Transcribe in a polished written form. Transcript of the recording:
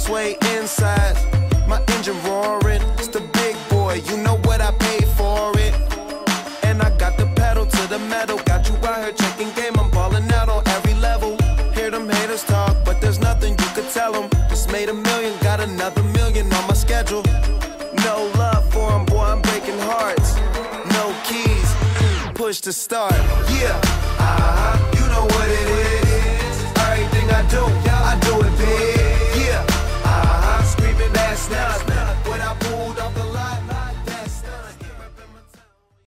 sway inside. My engine roaring, it's the big boy, you know what I paid for it. And I got the pedal to the metal, got you out here checking game, I'm balling out on every level. Hear them haters talk, but there's nothing you could tell them. Just made $1 million, got another $1 million on my schedule. No love for 'em, boy, I'm breaking hearts. No keys, push to start, yeah.